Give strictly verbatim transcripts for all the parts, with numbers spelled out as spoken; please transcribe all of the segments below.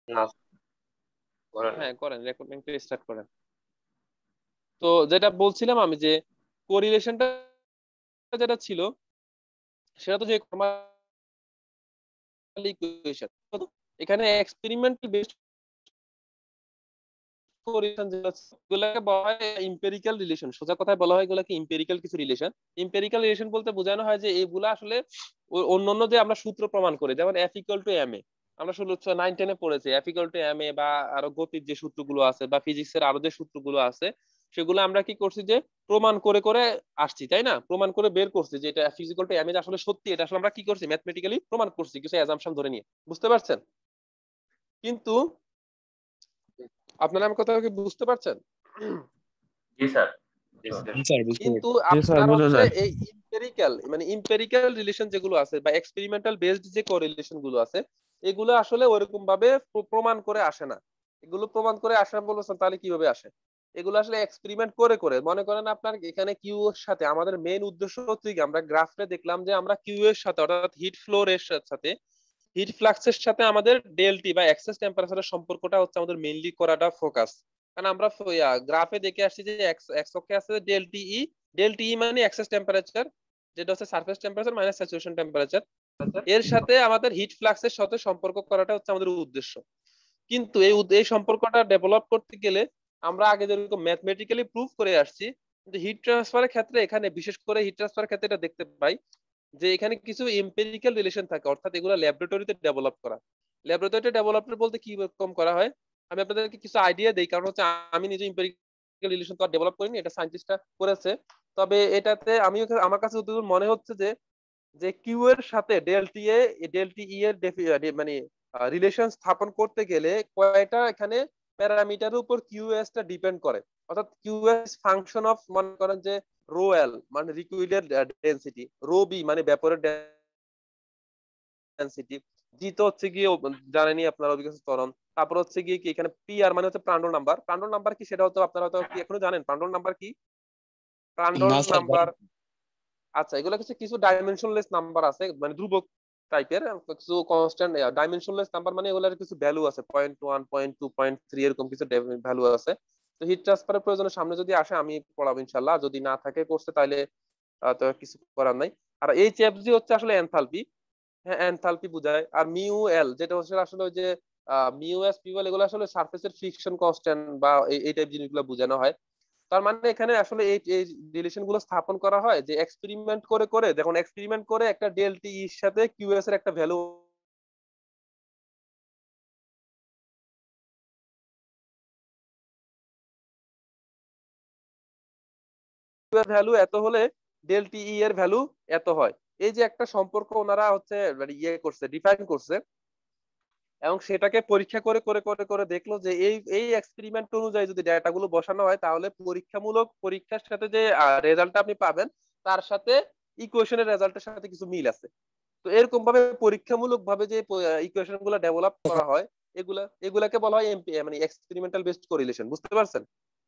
না, করেন নাই। হ্যাঁ করেন, রেকর্ডিংটা স্টার্ট করেন। তো যেটা বলছিলাম আমি যে কোরিলেশনটা যেটা ছিল সেটা তো যে ইকুয়েশন, এখানে এক্সপেরিমেন্টাল বেসড কোরিলেশন যেটা আছে, এগুলোকে বলা হয় ইম্পেরিক্যাল রিলেশন। সোজা কথায় বলা হয় এগুলোকে ইম্পেরিক্যাল কিছু রিলেশন। ইম্পেরিক্যাল রিলেশন বলতে বোঝানো হয় যে এগুলা আসলে ও- অন্যান্য যে আমরা সূত্র প্রমাণ করি, যেমন F equal to M A, আমরা ষোলো নাইন টেনে পড়েছি F equal to M A, বা আরো গতির যে সূত্রগুলো আছে বা ফিজিক্সের আরো যে সূত্রগুলো আছে, সেগুলো আমরা কি করছি যে প্রমাণ করে করে আসছি, তাই না? প্রমাণ করে বের করছি যে এটা ফিজিক্যাল টু এম এ আসলে সত্যি, এটা আসলে আমরা কি করছি ম্যাথমেটিক্যালি প্রমাণ করছি কিছু অ্যাজাম্পশন ধরে নিয়ে। বুঝতে পারছেন? কিন্তু আপনারা আমার কথা কি বুঝতে পারছেন? জি স্যার। জি স্যার। জি স্যার, বুঝতে কিন্তু পারছি। জি স্যার, আপনার বোঝা হচ্ছে যায়। এই ইম্পেরিক্যাল মানে ইম্পেরিক্যাল রিলেশন যেগুলো আছে বা এক্সপেরিমেন্টাল বেসড যে কোরিলেশন গুলো আছে, এগুলো আসলে ওরকম ভাবে প্র- প্রমাণ করে আসে না। এগুলো প্রমাণ করে আসে না বলছেন, তাহলে কিভাবে আসে? এগুলো আসলে এক্সপেরিমেন্ট করে করে, মনে করেন আপনার এখানে কিউ এর সাথে আমাদের মেইন উদ্দেশ্য হচ্ছে কি, আমরা গ্রাফে দেখলাম যে আমরা কিউ এর সাথে অর্থাৎ হিট ফ্লোর এর সাথে হিট ফ্লাক্সের সাথে আমাদের ডেলটি বা এক্সেস টেম্পারেচারের সম্পর্কটা হচ্ছে আমাদের মেইনলি করাটা ফোকাস। কারণ আমরা গ্রাফে দেখে আসছি যে এক্স এক্স অক্ষে আছে ডেলটি ই, ডেলটি ই মানে এক্সেস টেম্পারেচার, যেটা হচ্ছে surface temperature minus saturation temperature, এর সাথে আমাদের হিট ফ্লাক্সের সাথে সম্পর্ক করাটা হচ্ছে আমাদের উদ্দেশ্য। কিন্তু এই উদ- এই সম্পর্কটা ডেভেলপ করতে গেলে আমরা আগে যেরকম ম্যাথমেটিক্যালি প্রুভ করে আসছি, কিন্তু হিট ট্রান্সফারের ক্ষেত্রে এখানে বিশেষ করে হিট ট্রান্সফারের ক্ষেত্রে এটা দেখতে পাই যে এখানে কিছু এম্পিরিক্যাল রিলেশন থাকে, অর্থাৎ এগুলো ল্যাবরেটরিতে ডেভেলপ করা। ল্যাবরেটরিতে ডেভেলপমেন্ট বলতে কি রকম করা হয়, আমি আপনাদেরকে কিছু আইডিয়া দেই, কারণ হচ্ছে আমি নিজে এম্পিরিক্যাল রিলেশন তো ডেভেলপ করিনি, এটা সায়েন্টিস্টরা করেছে। তবে এটাতে আমি আমার কাছে যতদূর মনে হচ্ছে যে যে কিউ এর সাথে ডেলটি এ ডেলটি ই এর ডেফি- ডে- মানে রিলেশন স্থাপন করতে গেলে কয়টা এখানে প্যারামিটারের উপর কিউএস টা ডিপেন্ড করে। অর্থাৎ কিউএস ফাংশন অফ, মনে করেন যে রো এল মানে লিকুইডের ডেনসিটি, রো বি মানে ভেপরের ডেনসিটি, জি তো হচ্ছে গিয়ে জানেনই আপনারা অভিজ্ঞতা ত্বরণ, তারপর হচ্ছে গিয়ে কি এখানে পি আর মানে হচ্ছে প্রান্ডল নাম্বার। প্রান্ডল নাম্বার কি সেটা হয়তো আপনারা হয়তো কি এখনো জানেন প্রান্ডল নাম্বার কি? প্রান্ডল না স্যার, নাম্বার, জানি আচ্ছা এগুলো কিছু কিছু ডাইমেনশনলেস নাম্বার আছে, মানে ধ্রুবক টাইপের কিছু কনস্ট্যান্ট ডাইমেনশনলেস নাম্বার, মানে এগুলোর কিছু ভ্যালু আছে point one point two point three এরকম কিছু ভ্যালু আছে। তো হিট ট্রান্সফারের প্রয়োজনে সামনে যদি আসে আমি পড়াবো ইনশাল্লাহ, যদি না থাকে কোর্সে তাহলে আহ, তো কিছু করার নাই। আর এইচ এফ জি হচ্ছে আসলে এনথালপি, হ্যাঁ এনথালপি বোঝায়। আর মিউ এল যেটা হচ্ছে আসলে ওই যে মিউ এস পিওল, এগুলো আসলে সারফেসের ফ্রিকশন কনস্ট্যান্ট বা এই এই টাইপ জিনিসগুলো বোঝানো হয়। তার মানে এখানে আসলে এই এই রিলেশন গুলো স্থাপন করা হয় যে এক্সপেরিমেন্ট করে করে, দেখুন এক্সপেরিমেন্ট করে একটা ডেলটি এর সাথে কিউএস এর একটা ভ্যালু ভ্যালু এত হলে ডেলটি ই এর ভ্যালু এত হয়। এই যে একটা সম্পর্ক ওনারা হচ্ছে মানে ইয়ে করছে, ডিফাইন করছে, এবং সেটাকে পরীক্ষা করে করে করে করে দেখলো যে এই এই এক্সপেরিমেন্ট অনুযায়ী যদি ডেটাগুলো বসানো হয় তাহলে পরীক্ষামূলক পরীক্ষার সাথে যে রেজাল্টটা আপনি পাবেন তার সাথে ইকুয়েশনের রেজাল্টের সাথে কিছু মিল আছে। তো এরকম ভাবে পরীক্ষামূলক ভাবে যে ইকুয়েশন গুলো ডেভেলপ করা হয়, এগুলা এগুলাকে বলা হয় এমপি মানে এক্সপেরিমেন্টাল বেসড কোরিলেশন। বুঝতে পারছেন?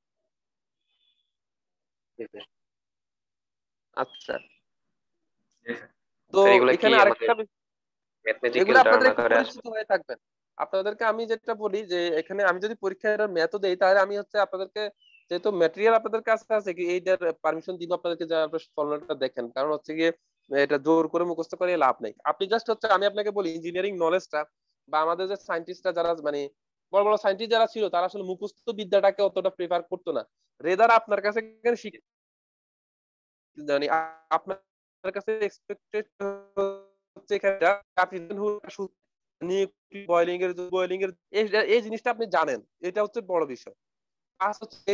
জি স্যার। আচ্ছা, জি স্যার। তো স্যার এগুলা কি এখানে আমাদের আরেকটা বিষয়, এগুলো ম্যাথমেটিক্যাল টার্ম আপনাদের একটু আকারে আসবে? পরিচিত হয়ে থাকবেন। আপনাদেরকে আমি যেটা বলি যে এখানে আমি যদি পরীক্ষার ম্যাথও দেই তাহলে আমি হচ্ছে আপনাদেরকে, যেহেতু ম্যাটেরিয়াল আপনাদের কাছে আছে, কি এইটার পারমিশন দিব আপনাদেরকে যে আপনার ফর্মুলাটা দেখেন, কারণ হচ্ছে গিয়ে এটা জোর করে মুখস্থ করে লাভ নেই। আপনি জাস্ট হচ্ছে আমি আপনাকে বলি ইঞ্জিনিয়ারিং নলেজটা বা আমাদের যে সায়েন্টিস্টরা যারা মানে বড় বড় সায়েন্টিস্ট যারা ছিল তারা আসলে মুখস্থ বিদ্যাটাকে অতটা প্রেফার করতো না। রেদার আপনার কাছে এখানে শিখ- মানে আপনার কাছে এক্সপেক্টেড হচ্ছে এখানে আপনি বয়লিং এর বয়লিং এর এই এই জিনিসটা আপনি জানেন, এটা হচ্ছে বড় বিষয়। আর হচ্ছে এই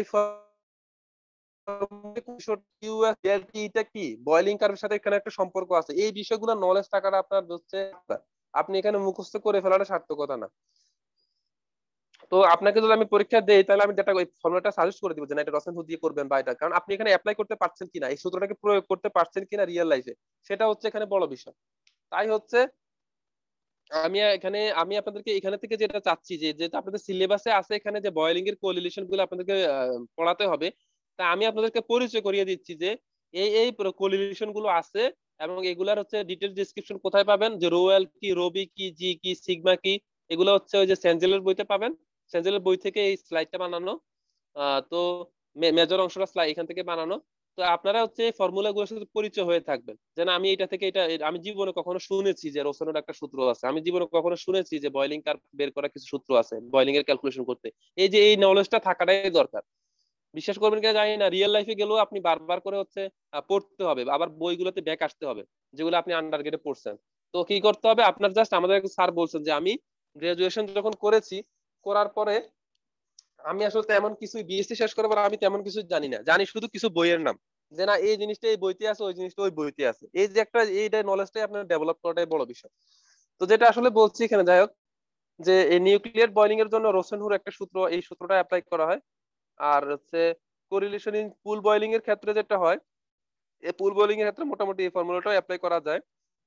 এটা কি বয়লিং কার্ভের সাথে এখানে একটা সম্পর্ক আছে, এই বিষয়গুলো নলেজ থাকাটা আপনার হচ্ছে, আপনি এখানে মুখস্থ করে ফেলাটা সার্থকতা না। তো আপনাকে যদি আমি পরীক্ষা দেই তাহলে আমি যেটা ওই ফর্মুলাটা সাজেস্ট করে দিব যে না এটা রসেনহুড দিয়ে করবেন বা এটা, কারণ আপনি এখানে অ্যাপ্লাই করতে পারছেন কিনা, এই সূত্রটাকে প্রয়োগ করতে পারছেন কিনা রিয়েল লাইফে, সেটা হচ্ছে এখানে বড় বিষয়। তাই হচ্ছে আমি এখানে আমি আপনাদেরকে এখানে থেকে যেটা চাচ্ছি যে যেটা আপনাদের সিলেবাসে আছে এখানে যে বয়েলিং এর কোরিলেশন গুলো আপনাদেরকে আহ, পড়াতে হবে, তা আমি আপনাদেরকে পরিচয় করিয়ে দিচ্ছি যে এই এই কোরিলেশন গুলো আছে, এবং এগুলার হচ্ছে ডিটেল ডেসক্রিপশন কোথায় পাবেন, যে রো এল কি, রো বি কি, জি কি, সিগমা কি, এগুলো হচ্ছে ওই যে সেঞ্জেলের বইতে পাবেন, সেঞ্জেলের বই থেকে এই স্লাইডটা বানানো। আহ, তো মেজর অংশটা স্লাইড এখান থেকে বানানো। তো আপনারা হচ্ছে ফর্মুলা গুলোর সাথে পরিচয় হয়ে থাকবেন, যেন আমি এটা থেকে এটা, আমি জীবনে কখনো শুনেছি যে রোসেনের একটা সূত্র আছে, আমি জীবনে কখনো শুনেছি যে বয়লিং কার্ভ বের করা কিছু সূত্র আছে বয়লিং এর ক্যালকুলেশন করতে। এই যে এই নলেজটা থাকাটাই দরকার। বিশ্বাস করবেন কিনা জানি না, রিয়েল লাইফে গেলেও আপনি বারবার করে হচ্ছে আহ, পড়তে হবে, আবার বইগুলোতে ব্যাক আসতে হবে যেগুলো আপনি আন্ডার গ্রেডে পড়ছেন। তো কি করতে হবে আপনার, জাস্ট আমাদের স্যার বলছেন যে আমি গ্রাজুয়েশন যখন করেছি, করার পরে আমি আসলে তেমন কিছু, বিএসসি শেষ করার পর আমি তেমন কিছু জানি না, জানি শুধু কিছু বইয়ের নাম, যে না এই জিনিসটা এই বইতে আছে, ওই জিনিসটা ওই বইতে আছে। এই যে একটা এইটা নলেজটাই আপনার ডেভেলপ করাটাই বড় বিষয়। তো যেটা আসলে বলছি এখানে, যাই হোক, যে এই নিউক্লিয়ার বয়লিং এর জন্য রোসেনহুর একটা সূত্র, এই সূত্রটা অ্যাপ্লাই করা হয়। আর হচ্ছে কোরিলেশন ইন পুল বয়লিং এর ক্ষেত্রে যেটা হয়, এই পুল বয়লিং এর ক্ষেত্রে মোটামুটি এই ফর্মুলাটাও অ্যাপ্লাই করা যায়।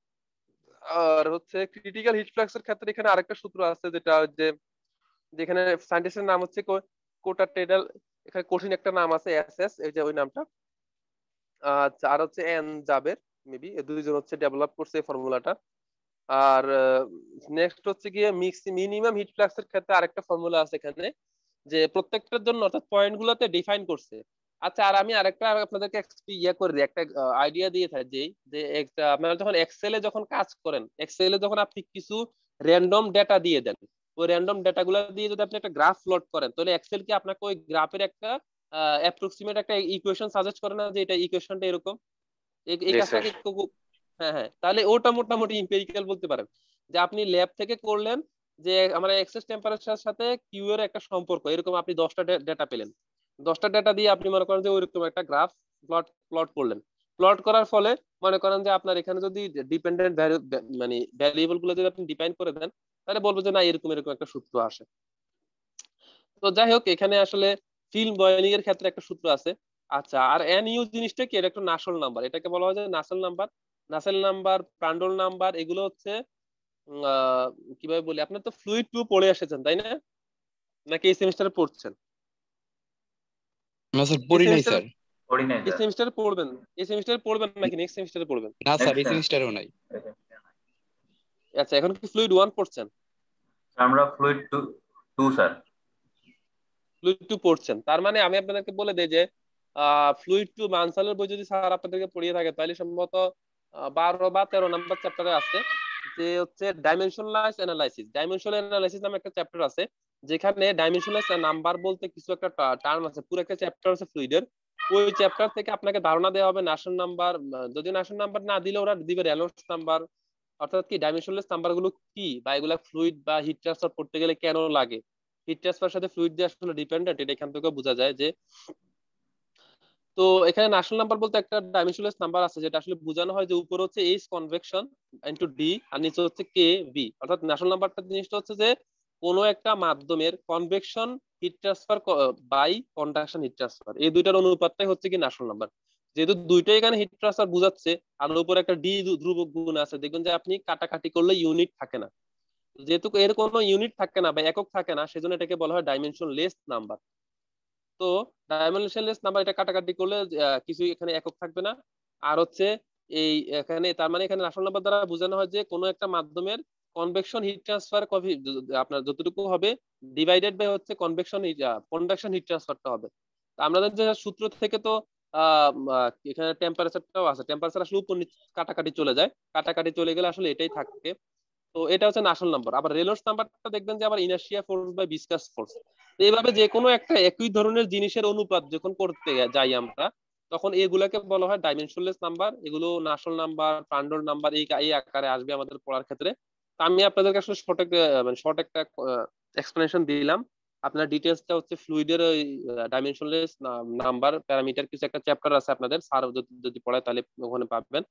আর হচ্ছে ক্রিটিক্যাল হিট ফ্লাক্স এর ক্ষেত্রে এখানে আরেকটা সূত্র আছে, যেটা যে যেখানে সায়েন্টিস্টের নাম হচ্ছে কোটা টেডাল, এখানে কঠিন একটা নাম আছে এস এস, এই যে ওই নামটা। আচ্ছা, আর হচ্ছে এন জাবের, মেবি দুইজন হচ্ছে ডেভেলপ করছে এই ফর্মুলাটা। আর নেক্সট হচ্ছে গিয়ে মিক্স মিনিমাম হিট ফ্লাক্স এর ক্ষেত্রে আরেকটা ফর্মুলা আছে এখানে, যে প্রত্যেকটার জন্য অর্থাৎ পয়েন্ট গুলোতে ডিফাইন করছে। আচ্ছা, আর আমি আরেকটা আপনাদেরকে ইয়ে করে দিই, একটা আইডিয়া দিয়ে থাকি, যে একটা আপনারা যখন এক্সেলে যখন কাজ করেন, এক্সেলে যখন আপনি কিছু র্যান্ডম ডেটা দিয়ে দেন, ওই র্যান্ডম ডেটা গুলো দিয়ে যদি আপনি একটা গ্রাফ প্লট করেন, তাহলে এক্সেল কি আপনাকে ওই গ্রাফের একটা অ্যাপ্রক্সিমেট একটা ইকুয়েশন সাজেস্ট করে না, যে এটা ইকুয়েশনটা এরকম। এই এই জি কাজটা স্যার। কি খুব- হ্যাঁ হ্যাঁ, তাহলে ওটা মোটামুটি ইম্পেরিক্যাল বলতে পারেন, যে আপনি ল্যাব থেকে করলেন, যে আমার এক্সেস টেম্পারেচার সাথে কিউ এর একটা সম্পর্ক, এরকম আপনি দশটা ডেটা পেলেন, দশটা ডেটা দিয়ে আপনি মনে করেন যে ওইরকম একটা গ্রাফ প্লট প্লট করলেন। প্লট করার ফলে মনে করেন যে আপনার এখানে যদি ডিপেন্ডেন্ট মানে ভ্যারিয়েবল গুলো যদি আপনি ডিফাইন করে দেন, তাহলে বলবো যে না এরকম এরকম একটা সূত্র আসে। তো যাই হোক, এখানে আসলে ফিল্ম বয়লিং এর ক্ষেত্রে একটা সূত্র আছে। আচ্ছা, আর এন ইউ জিনিসটা কি, এটা একটা নাসল নাম্বার, এটাকে বলা হয় যে Nusselt number. Nusselt number, Prandtl number, এগুলো হচ্ছে উম, আহ, কিভাবে বলি, আপনার তো ফ্লুইড টু পড়ে এসেছেন তাই না, নাকি এই সেমিস্টারে পড়ছেন? না স্যার, এই পড়ি নাই সেমিস্টারে, স্যার। পড়ি নাই এই স্যার। সেমিস্টারে পড়বেন, এই সেমিস্টারে পড়বেন নাকি নেক্সট সেমিস্টারে পড়বেন? না স্যার, নেক্সট এই সেমিস্টারেও নাই। আচ্ছা, এখন কি ফ্লুইড ওয়ান পড়ছেন? আমরা fluid two two sir. Fluid two পড়ছেন, তার মানে আমি আপনাদেরকে বলে দেই যে ফ্লুইড টু মানসালের বই যদি স্যার আপনাদেরকে পড়িয়ে থাকে, তাহলে সম্ভবত আহ, বারো বা তেরো নাম্বার চ্যাপ্টারে আছে, যে হচ্ছে ডাইমেনশনালাইজ অ্যানালাইসিস। ডাইমেনশনাল অ্যানালাইসিস নামে একটা চ্যাপ্টার আছে, যেখানে ডাইমেনশনালাইজ নাম্বার বলতে কিছু একটা টার্ম আছে, পুরো একটা চ্যাপ্টার আছে ফ্লুইডের। ওই চ্যাপ্টার থেকে আপনাকে ধারণা দেওয়া হবে নাশন নাম্বার, যদি নাশন নাম্বার না দিলে ওরা দিবে রেনল্ডস নাম্বার, অর্থাৎ কি ডাইমেনশনাল নাম্বার গুলো কি, বা এগুলা ফ্লুইড বা হিট ট্রান্সফার করতে গেলে কেন লাগে, হিট ট্রান্সফার সাথে ফ্লুইড দিয়ে আসলে ডিপেন্ডেন্ট, এটা এখান থেকে বোঝা যায়। যে তো এখানে ন্যাশনাল নাম্বার বলতে একটা ডাইমেনশনলেস নাম্বার আছে, যেটা আসলে বোঝানো হয় যে উপরে হচ্ছে এইচ কনভেকশন ইনটু ডি, আর নিচে হচ্ছে কে ভি। অর্থাৎ ন্যাশনাল নাম্বারটা জিনিসটা হচ্ছে যে কোনো একটা মাধ্যমের convection heat transfer by conduction heat transfer, এই দুইটার অনুপাতটাই হচ্ছে কি ন্যাশনাল নাম্বার। যেহেতু দুইটাই এখানে হিট ট্রান্সফার বোঝাচ্ছে, আর উপরে একটা ডি ধ্রুবক গুণ আছে, দেখবেন যে আপনি কাটাকাটি করলে ইউনিট থাকে না, যেহেতু এর কোনো ইউনিট থাকে না বা একক থাকে না, সেজন্য এটাকে বলা হয় ডাইমেনশনলেস নাম্বার। তো ডাইমেনশনলেস নাম্বার, এটা কাটাকাটি করলে আহ, কিছু এখানে একক থাকবে না। আর হচ্ছে এই এখানে, তার মানে এখানে রাশনাল নাম্বার দ্বারা বোঝানো হয় যে কোনো একটা মাধ্যমের কনভেকশন হিট ট্রান্সফার আপনার যতটুকু হবে, ডিভাইডেড বাই হচ্ছে কনভেকশন কনভেকশন হিট ট্রান্সফারটা হবে। তো আমাদের যে সূত্র থেকে তো আহ আহ, এখানে টেম্পারেচারটাও আছে, টেম্পারেচার আসলে উপর নিচ কাটাকাটি চলে যায়, কাটাকাটি চলে গেলে আসলে এটাই থাকে। তো এটা হচ্ছে নাসল নাম্বার। আবার রেনল্ডস নাম্বারটা দেখবেন যে আবার ইনার্শিয়া ফোর্স বা ভিসকাস ফোর্স। এইভাবে যে কোনো একটা একই ধরনের জিনিসের অনুপাত যখন করতে যাই আমরা, তখন এগুলাকে বলা হয় ডাইমেনশনলেস নাম্বার। এগুলো নাসল নাম্বার, প্রান্ডল নাম্বার এই এই আকারে আসবে আমাদের পড়ার ক্ষেত্রে। তো আমি আপনাদেরকে আসলে শর্ট মানে শর্ট একটা এক্সপ্লেনেশন দিলাম। আপনার ডিটেলসটা হচ্ছে ফ্লুইডের ওই ডাইমেনশনলেস নাম্বার প্যারামিটার কিছু একটা চ্যাপ্টার আছে আপনাদের, স্যার যদি পড়ায় তাহলে ওখানে পাবেন।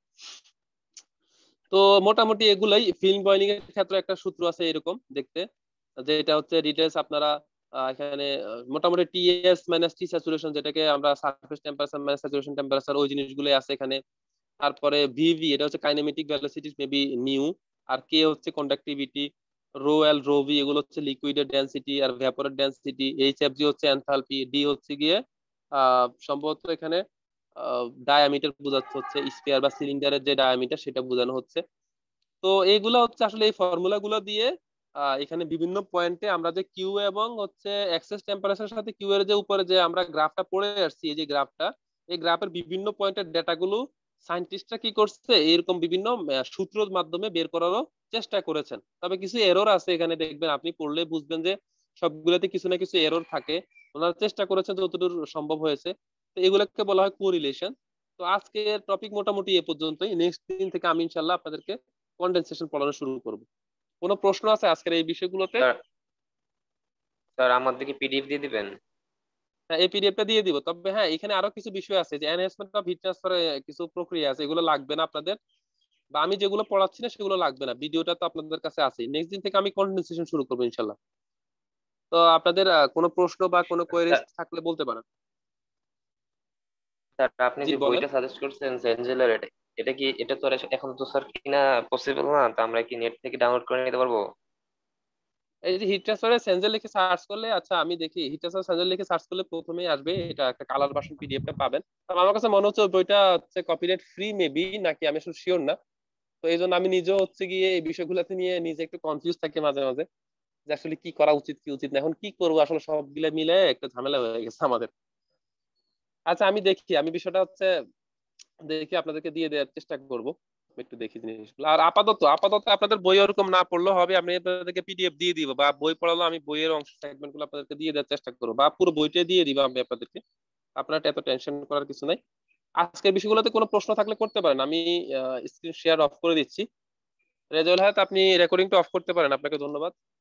তো মোটামুটি এগুলাই ফিল্ম বয়লিং এর ক্ষেত্রে একটা সূত্র আছে এরকম দেখতে, যেটা হচ্ছে ডিটেলস আপনারা আহ, এখানে আহ, মোটামুটি টিএস মাইনাস টি স্যাচুরেশন, যেটাকে আমরা surface temperature minus saturation temperature, ওই জিনিসগুলো আছে এখানে। তারপরে ভিভি, এটা হচ্ছে কাইনেমেটিক ভেলোসিটি মেবি নিউ, আর কে হচ্ছে conductivity, rho L rho V এগুলো হচ্ছে লিকুইডের ডেনসিটি আর ভ্যাপরের ডেনসিটি, এইচ এফ জি হচ্ছে এনথালপি, ডি হচ্ছে গিয়ে আহ সম্ভবত এখানে ডায়ামিটার বোঝাচ্ছে, হচ্ছে স্ফিয়ার বা সিলিন্ডারের যে ডায়ামিটার সেটা বোঝানো হচ্ছে। তো এইগুলা হচ্ছে আসলে এই ফর্মুলা গুলো দিয়ে এখানে বিভিন্ন পয়েন্টে আমরা যে কিউ এবং হচ্ছে এক্সেস টেম্পারেচারের সাথে কিউ এর যে উপরে যে আমরা গ্রাফটা পড়ে আসছি, এই যে গ্রাফটা, এই গ্রাফের বিভিন্ন পয়েন্টের ডেটাগুলো সায়েন্টিস্টরা কি করছে, এরকম বিভিন্ন সূত্রের মাধ্যমে বের করারও চেষ্টা করেছেন। তবে কিছু এরর আছে এখানে, দেখবেন আপনি পড়লে বুঝবেন যে সবগুলোতে কিছু না কিছু এরর থাকে। ওনারা চেষ্টা করেছেন যতদূর সম্ভব হয়েছে। তো এগুলোকে বলা হয় কোরিলেশন। তো আজকের টপিক মোটামুটি এ পর্যন্তই। নেক্সট দিন থেকে আমি ইনশাল্লাহ আপনাদেরকে কনডেনসেশন পড়ানো শুরু করব। কোনো প্রশ্ন আছে আজকের এই বিষয়গুলোতে? স্যার স্যার আমাদেরকে পিডিএফ দিয়ে দিবেন? হ্যাঁ, এই পিডিএফটা দিয়ে দিব। তবে হ্যাঁ, এখানে আরো কিছু বিষয় আছে যে এনহ্যান্সমেন্ট অফ হিট ট্রান্সফার, কিছু প্রক্রিয়া আছে, এগুলো লাগবে না আপনাদের, বা আমি যেগুলো পড়াচ্ছি না সেগুলো লাগবে না। ভিডিওটা তো আপনাদের কাছে আছে। নেক্সট দিন থেকে আমি কনডেনসেশন শুরু করবো ইনশাল্লাহ। তো আপনাদের আহ, কোনো প্রশ্ন বা কোনো কোয়েরিজ স্যার থাকলে বলতে পারেন। স্যার, আপনি জি যে বলেন। বইটা সাজেস্ট করছেন সেঞ্জেলের, এটা এটা কি, এটা তো আর এখন তো স্যার কিনা পসিবল না, তো আমরা কি নেট থেকে ডাউনলোড করে নিতে পারবো? এই যে হিট ট্রান্সফারের সেঞ্জেল লিখে সার্চ করলে, আচ্ছা আমি দেখি, হিট ট্রান্সফার সেঞ্জেল লিখে সার্চ করলে প্রথমেই আসবে এটা, একটা কালার ভার্সন পিডিএফটা পাবেন। তবে আমার কাছে মনে হচ্ছে ওই বইটা হচ্ছে কপিরাইট ফ্রি মেবি, নাকি আমি আসলে শিওর না। তো এই জন্য আমি নিজেও হচ্ছে গিয়ে এই বিষয়গুলোতে নিয়ে নিজে একটু কনফিউজ থাকি মাঝে মাঝে, যে আসলে কি করা উচিত কি উচিত না, এখন কি করবো আসলে সবগুলা মিলে একটা ঝামেলা হয়ে গেছে আমাদের। আচ্ছা আমি দেখি, আমি বিষয়টা হচ্ছে দেখি আপনাদেরকে দিয়ে দেওয়ার চেষ্টা করব। একটু দেখি জিনিসগুলো। আর আপাতত আপাতত আপনাদের বই ওরকম না পড়লেও হবে, আমি আপনাদেরকে পিডিএফ দিয়ে দিব, বা বই পড়ালো আমি বইয়ের অংশ সেগমেন্ট গুলো আপনাদেরকে দিয়ে দেওয়ার চেষ্টা করবো, বা পুরো বইটা দিয়ে দিব আমি আপনাদেরকে। আপনার এত টেনশন করার কিছু নাই। আজকের বিষয়গুলোতে কোনো প্রশ্ন থাকলে করতে পারেন। আমি স্ক্রিন শেয়ার অফ করে দিচ্ছি। রেজাউল হায়াত, আপনি রেকর্ডিংটা অফ করতে পারেন। আপনাকে ধন্যবাদ।